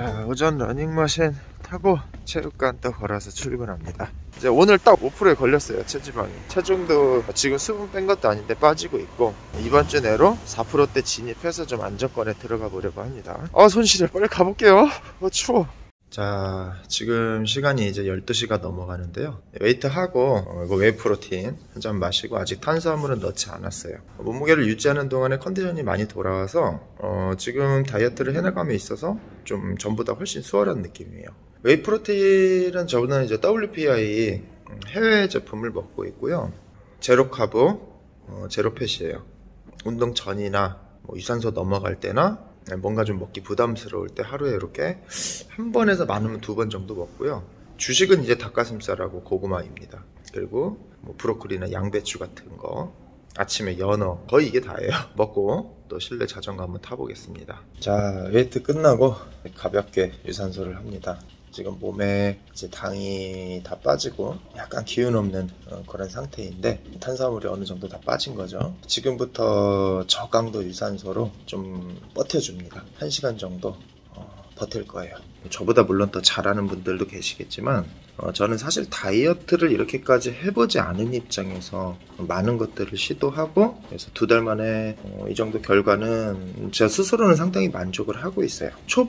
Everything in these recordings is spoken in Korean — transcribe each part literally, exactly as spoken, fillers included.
자, 오전 러닝머신 타고 체육관 또 걸어서 출근합니다. 이제 오늘 딱 오 퍼센트에 걸렸어요. 체지방이. 체중도 지금 수분 뺀 것도 아닌데 빠지고 있고, 이번 주 내로 사 퍼센트대 진입해서 좀 안정권에 들어가 보려고 합니다. 아, 손 시려. 빨리 가볼게요. 어, 추워. 자, 지금 시간이 이제 열두 시가 넘어가는데요. 웨이트 하고 어, 이거 웨이 프로틴 한 잔 마시고, 아직 탄수화물은 넣지 않았어요. 몸무게를 유지하는 동안에 컨디션이 많이 돌아와서 어, 지금 다이어트를 해나감에 있어서 좀 전보다 훨씬 수월한 느낌이에요. 웨이 프로틴은 저는 이제 더블유피아이 해외 제품을 먹고 있고요. 제로 카브, 어, 제로 팻이에요. 운동 전이나 뭐 유산소 넘어갈 때나 뭔가 좀 먹기 부담스러울 때 하루에 이렇게 한 번에서 많으면 두 번 정도 먹고요. 주식은 이제 닭가슴살하고 고구마입니다. 그리고 뭐 브로콜리나 양배추 같은 거, 아침에 연어, 거의 이게 다예요. 먹고 또 실내 자전거 한번 타보겠습니다. 자, 웨이트 끝나고 가볍게 유산소를 합니다. 지금 몸에 이제 당이 다 빠지고 약간 기운 없는 그런 상태인데, 탄수화물이 어느 정도 다 빠진 거죠. 지금부터 저강도 유산소로 좀 버텨줍니다. 한 시간 정도 어, 버틸 거예요. 저보다 물론 더 잘하는 분들도 계시겠지만 어, 저는 사실 다이어트를 이렇게까지 해보지 않은 입장에서 많은 것들을 시도하고, 그래서 두 달 만에 어, 이 정도 결과는 제가 스스로는 상당히 만족을 하고 있어요.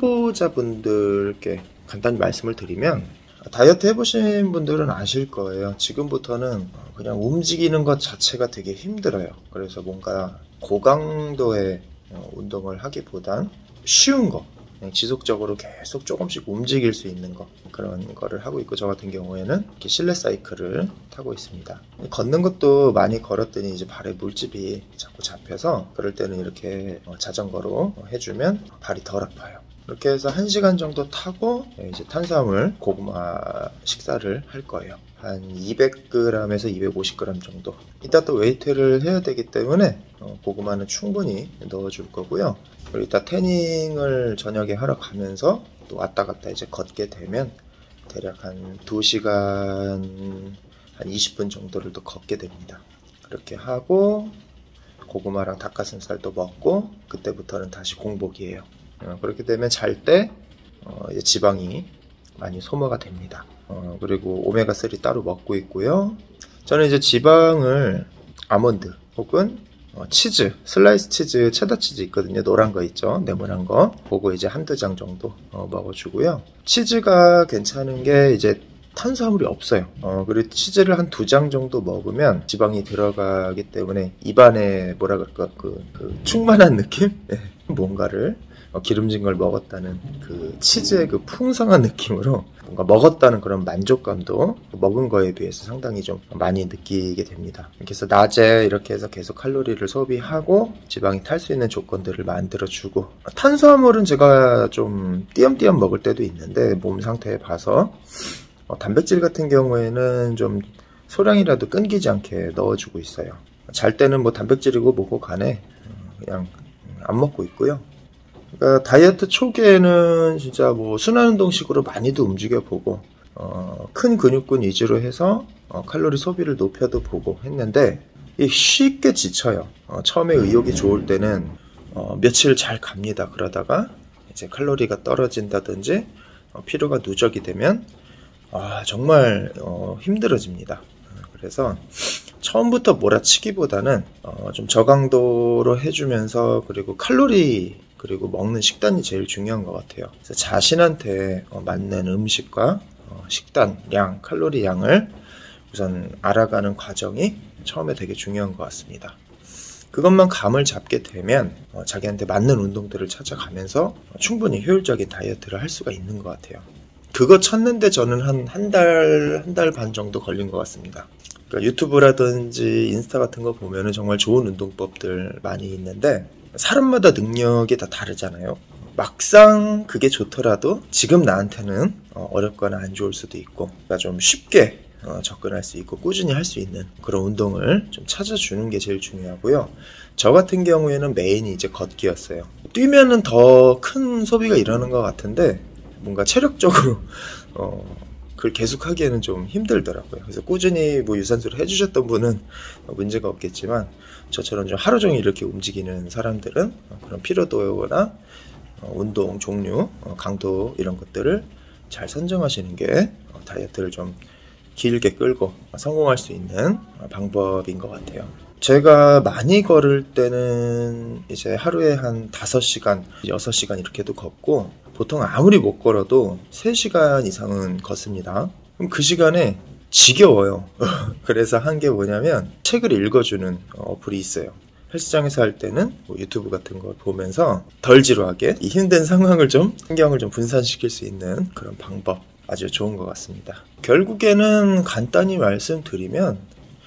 초보자분들께 간단히 말씀을 드리면, 다이어트 해보신 분들은 아실 거예요. 지금부터는 그냥 움직이는 것 자체가 되게 힘들어요. 그래서 뭔가 고강도의 운동을 하기보단 쉬운 거, 지속적으로 계속 조금씩 움직일 수 있는 거, 그런 거를 하고 있고, 저 같은 경우에는 이렇게 실내 사이클을 타고 있습니다. 걷는 것도 많이 걸었더니 이제 발에 물집이 자꾸 잡혀서, 그럴 때는 이렇게 자전거로 해주면 발이 덜 아파요. 이렇게 해서 한 시간 정도 타고 이제 탄수화물 고구마 식사를 할 거예요. 한 이백 그램에서 이백오십 그램 정도. 이따 또 웨이트를 해야 되기 때문에 고구마는 충분히 넣어줄 거고요. 그리고 이따 태닝을 저녁에 하러 가면서 또 왔다 갔다 이제 걷게 되면 대략 한 두 시간 한 이십 분 정도를 또 걷게 됩니다. 그렇게 하고 고구마랑 닭가슴살도 먹고, 그때부터는 다시 공복이에요. 어, 그렇게 되면 잘 때 어, 이제 지방이 많이 소모가 됩니다. 어, 그리고 오메가삼 따로 먹고 있고요. 저는 이제 지방을 아몬드 혹은 어, 치즈, 슬라이스 치즈, 체다 치즈 있거든요. 노란 거 있죠, 네모난 거. 그거 이제 한두 장 정도 어, 먹어주고요. 치즈가 괜찮은 게 이제 탄수화물이 없어요. 어, 그리고 치즈를 한 두 장 정도 먹으면 지방이 들어가기 때문에 입안에 뭐라 그럴까, 그, 그 충만한 느낌? 네, 뭔가를 어, 기름진 걸 먹었다는 그 치즈의 그 풍성한 느낌으로 뭔가 먹었다는 그런 만족감도 먹은 거에 비해서 상당히 좀 많이 느끼게 됩니다. 그래서 낮에 이렇게 해서 계속 칼로리를 소비하고 지방이 탈 수 있는 조건들을 만들어주고, 탄수화물은 제가 좀 띄엄띄엄 먹을 때도 있는데 몸 상태에 봐서 어, 단백질 같은 경우에는 좀 소량이라도 끊기지 않게 넣어주고 있어요. 잘 때는 뭐 단백질이고 뭐고 간에 그냥 안 먹고 있고요. 그러니까 다이어트 초기에는 진짜 뭐 순환운동식으로 많이도 움직여보고 어, 큰 근육군 위주로 해서 어, 칼로리 소비를 높여도 보고 했는데, 쉽게 지쳐요. 어, 처음에 의욕이 좋을 때는 어, 며칠 잘 갑니다. 그러다가 이제 칼로리가 떨어진다든지 어, 피로가 누적이 되면 아, 정말 어, 힘들어집니다. 그래서 처음부터 몰아치기보다는 어, 좀 저강도로 해주면서, 그리고 칼로리 그리고 먹는 식단이 제일 중요한 것 같아요. 그래서 자신한테 어, 맞는 음식과 어, 식단, 량, 칼로리 양을 우선 알아가는 과정이 처음에 되게 중요한 것 같습니다. 그것만 감을 잡게 되면 어, 자기한테 맞는 운동들을 찾아가면서 어, 충분히 효율적인 다이어트를 할 수가 있는 것 같아요. 그거 찾는데 저는 한 한 달, 한 달 반 정도 걸린 것 같습니다. 그러니까 유튜브라든지 인스타 같은 거 보면은 정말 좋은 운동법들 많이 있는데, 사람마다 능력이 다 다르잖아요. 막상 그게 좋더라도 지금 나한테는 어렵거나 안 좋을 수도 있고, 그러니까 좀 쉽게 접근할 수 있고 꾸준히 할 수 있는 그런 운동을 좀 찾아주는 게 제일 중요하고요. 저 같은 경우에는 메인이 이제 걷기였어요. 뛰면은 더 큰 소비가 일어나는 것 같은데, 뭔가 체력적으로 어, 그걸 계속 하기에는 좀 힘들더라고요. 그래서 꾸준히 뭐 유산소를 해주셨던 분은 문제가 없겠지만, 저처럼 좀 하루 종일 이렇게 움직이는 사람들은 그런 피로도나 어, 운동 종류, 어, 강도 이런 것들을 잘 선정하시는 게 어, 다이어트를 좀 길게 끌고 성공할 수 있는 어, 방법인 것 같아요. 제가 많이 걸을 때는 이제 하루에 한 다섯 시간, 여섯 시간 이렇게도 걷고, 보통 아무리 못 걸어도 세 시간 이상은 걷습니다. 그럼 그 시간에 지겨워요. 그래서 한 게 뭐냐면 책을 읽어주는 어플이 있어요. 헬스장에서 할 때는 뭐 유튜브 같은 걸 보면서 덜 지루하게 이 힘든 상황을 좀 신경을 좀 분산시킬 수 있는 그런 방법, 아주 좋은 것 같습니다. 결국에는 간단히 말씀드리면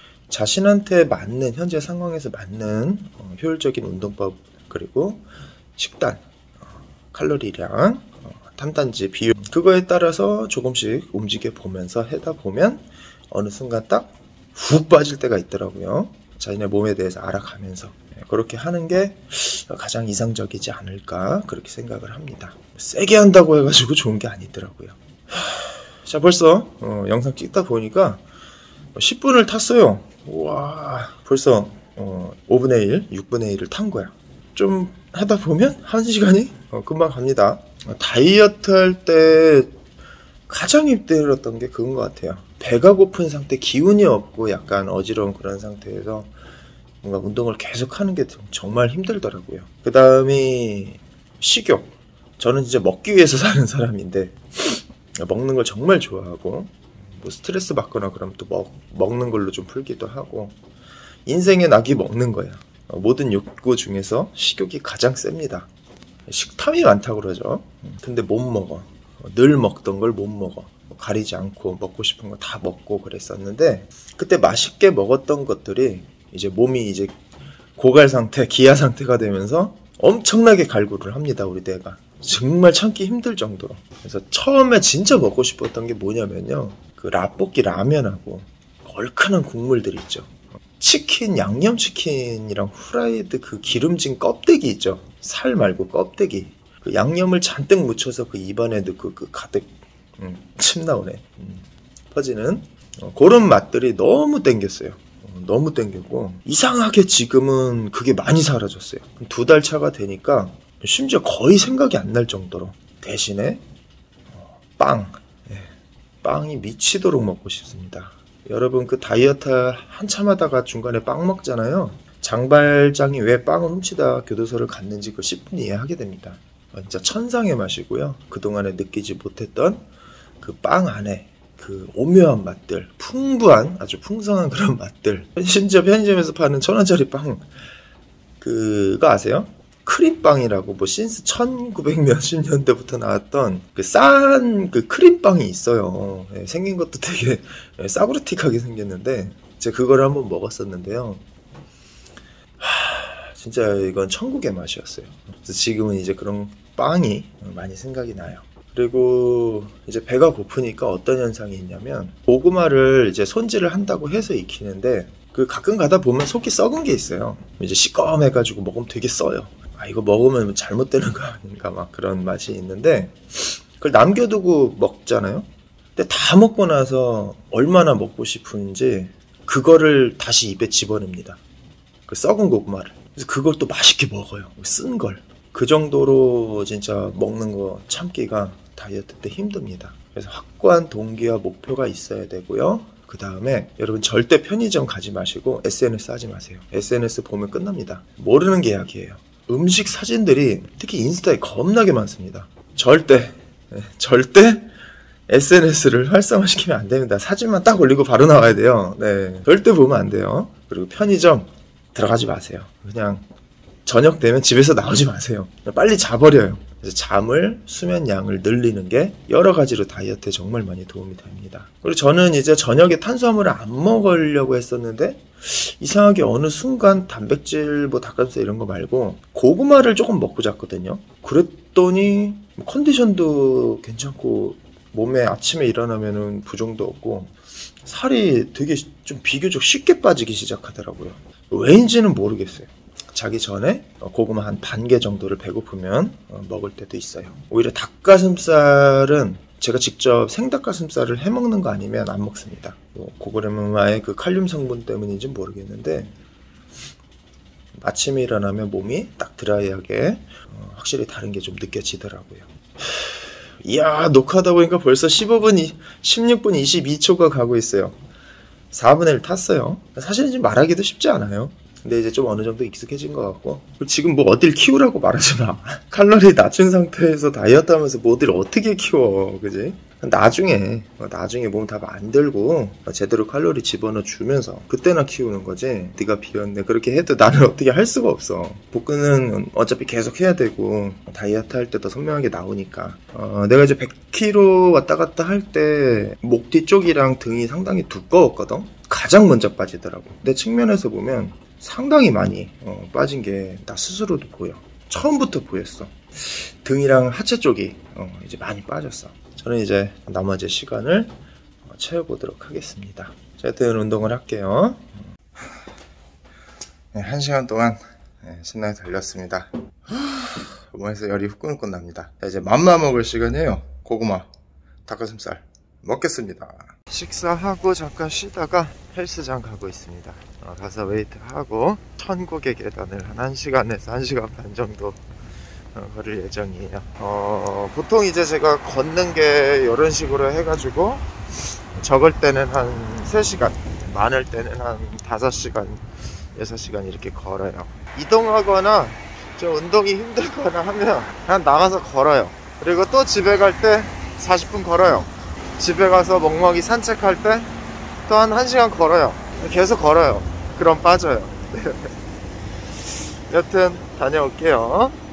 자신한테 맞는, 현재 상황에서 맞는 어, 효율적인 운동법, 그리고 식단, 어, 칼로리량, 어, 탄단지 비율, 그거에 따라서 조금씩 움직여 보면서 하다 보면 어느 순간 딱 훅 빠질 때가 있더라고요. 자신의 몸에 대해서 알아가면서. 네, 그렇게 하는 게 가장 이상적이지 않을까, 그렇게 생각을 합니다. 세게 한다고 해가지고 좋은 게 아니더라고요. 자, 벌써 어, 영상 찍다 보니까 십 분을 탔어요. 우와, 벌써 어, 오분의 일, 육분의 일을 탄 거야. 좀 하다 보면 한 시간이 어, 금방 갑니다. 어, 다이어트 할 때 가장 힘들었던 게 그건 것 같아요. 배가 고픈 상태, 기운이 없고 약간 어지러운 그런 상태에서 뭔가 운동을 계속 하는 게 정말 힘들더라고요. 그 다음이 식욕. 저는 진짜 먹기 위해서 사는 사람인데 먹는 걸 정말 좋아하고, 뭐 스트레스 받거나 그러면 또 먹, 먹는 걸로 좀 풀기도 하고, 인생의 낙이 먹는 거야. 어, 모든 욕구 중에서 식욕이 가장 셉니다. 식탐이 많다고 그러죠. 근데 못 먹어. 늘 먹던 걸 못 먹어. 가리지 않고 먹고 싶은 거 다 먹고 그랬었는데, 그때 맛있게 먹었던 것들이 이제 몸이 이제 고갈 상태, 기아 상태가 되면서 엄청나게 갈구를 합니다, 우리 뇌가. 정말 참기 힘들 정도로. 그래서 처음에 진짜 먹고 싶었던 게 뭐냐면요, 그 라볶이 라면하고 얼큰한 국물들 있죠. 치킨, 양념치킨이랑 후라이드 그 기름진 껍데기 있죠. 살 말고 껍데기. 그 양념을 잔뜩 묻혀서 그 입안에 넣고 그 가득 음, 침 나오네. 음, 퍼지는 어, 그런 맛들이 너무 땡겼어요. 어, 너무 땡겼고, 이상하게 지금은 그게 많이 사라졌어요. 두 달 차가 되니까 심지어 거의 생각이 안 날 정도로. 대신에 어, 빵, 예, 빵이 미치도록 먹고 싶습니다. 여러분, 그 다이어트 한참 하다가 중간에 빵 먹잖아요. 장발장이 왜 빵을 훔치다 교도소를 갔는지 그 십 분 이해하게 됩니다. 진짜 천상의 맛이고요. 그동안에 느끼지 못했던 그 빵 안에 그 오묘한 맛들, 풍부한, 아주 풍성한 그런 맛들. 심지어 편의점에서 파는 천 원짜리 빵, 그거 아세요? 크림빵이라고, 뭐 신스 천구백 몇십 년대부터 나왔던 그 싼 그 크림빵이 있어요. 예, 생긴 것도 되게 싸구르틱하게 생겼는데 제가 그걸 한번 먹었었는데요. 하, 진짜 이건 천국의 맛이었어요. 그래서 지금은 이제 그런 빵이 많이 생각이 나요. 그리고 이제 배가 고프니까 어떤 현상이 있냐면, 고구마를 이제 손질을 한다고 해서 익히는데 그 가끔 가다 보면 속이 썩은 게 있어요. 이제 시꺼매가지고 먹으면 되게 써요. 아, 이거 먹으면 잘못되는 거 아닌가, 막 그런 맛이 있는데, 그걸 남겨두고 먹잖아요. 근데 다 먹고 나서 얼마나 먹고 싶은지 그거를 다시 입에 집어넣습니다. 그 썩은 고구마를. 그래서 그걸 또 맛있게 먹어요. 쓴 걸. 그 정도로 진짜 먹는 거 참기가 다이어트 때 힘듭니다. 그래서 확고한 동기와 목표가 있어야 되고요. 그 다음에 여러분, 절대 편의점 가지 마시고 에스엔에스 하지 마세요. 에스엔에스 보면 끝납니다. 모르는 게 약이에요. 음식 사진들이 특히 인스타에 겁나게 많습니다. 절대 네, 절대 에스엔에스를 활성화시키면 안 됩니다. 사진만 딱 올리고 바로 나와야 돼요. 네, 절대 보면 안 돼요. 그리고 편의점 들어가지 마세요. 그냥 저녁 되면 집에서 나오지 마세요. 빨리 자버려요. 그래서 잠을, 수면 양을 늘리는 게 여러 가지로 다이어트에 정말 많이 도움이 됩니다. 그리고 저는 이제 저녁에 탄수화물을 안 먹으려고 했었는데, 이상하게 어느 순간 단백질, 뭐 닭가슴살 이런 거 말고 고구마를 조금 먹고 잤거든요. 그랬더니 컨디션도 괜찮고, 몸에 아침에 일어나면은 부종도 없고, 살이 되게 좀 비교적 쉽게 빠지기 시작하더라고요. 왜인지는 모르겠어요. 자기 전에 고구마 한 반 개 정도를 배고프면 먹을 때도 있어요. 오히려 닭가슴살은 제가 직접 생닭가슴살을 해먹는 거 아니면 안 먹습니다. 뭐 고구마의 그 칼륨 성분 때문인지 모르겠는데 아침에 일어나면 몸이 딱 드라이하게 어, 확실히 다른 게 좀 느껴지더라고요. 이야, 녹화하다 보니까 벌써 십오 분, 십육 분 이십이 초가 가고 있어요. 사분의 일 탔어요. 사실은 지금 말하기도 쉽지 않아요. 근데 이제 좀 어느 정도 익숙해진 것 같고, 지금 뭐 어딜 키우라고 말하지 마. 칼로리 낮춘 상태에서 다이어트 하면서 뭐 어딜 어떻게 키워, 그지? 나중에 나중에 몸 다 만들고 제대로 칼로리 집어넣어 주면서 그때나 키우는 거지. 네가 비었네 그렇게 해도 나는 어떻게 할 수가 없어. 복근은 어차피 계속 해야 되고 다이어트 할 때 더 선명하게 나오니까. 어, 내가 이제 백 킬로그램 왔다 갔다 할 때 목 뒤쪽이랑 등이 상당히 두꺼웠거든. 가장 먼저 빠지더라고. 내 측면에서 보면 상당히 많이 어, 빠진 게 나 스스로도 보여. 처음부터 보였어. 등이랑 하체 쪽이 어, 이제 많이 빠졌어. 저는 이제 나머지 시간을 채워보도록 하겠습니다. 자, 등 운동을 할게요. 네, 한 시간 동안 네, 신나게 달렸습니다. 몸에서 열이 후끈후끈 납니다. 자, 이제 맘마 먹을 시간이에요. 고구마, 닭가슴살 먹겠습니다. 식사하고 잠깐 쉬다가 헬스장 가고 있습니다. 어, 가서 웨이트 하고 천국의 계단을 한 1시간에서 한 시간 반 정도 어, 걸을 예정이에요. 어, 보통 이제 제가 걷는 게 이런 식으로 해가지고 적을 때는 한 세 시간, 많을 때는 한 다섯 시간, 여섯 시간 이렇게 걸어요. 이동하거나 좀 운동이 힘들거나 하면 그냥 나가서 걸어요. 그리고 또 집에 갈 때 사십 분 걸어요. 집에 가서 멍멍이 산책할 때 또 한 1시간 걸어요. 계속 걸어요. 그럼 빠져요. 여튼 다녀올게요.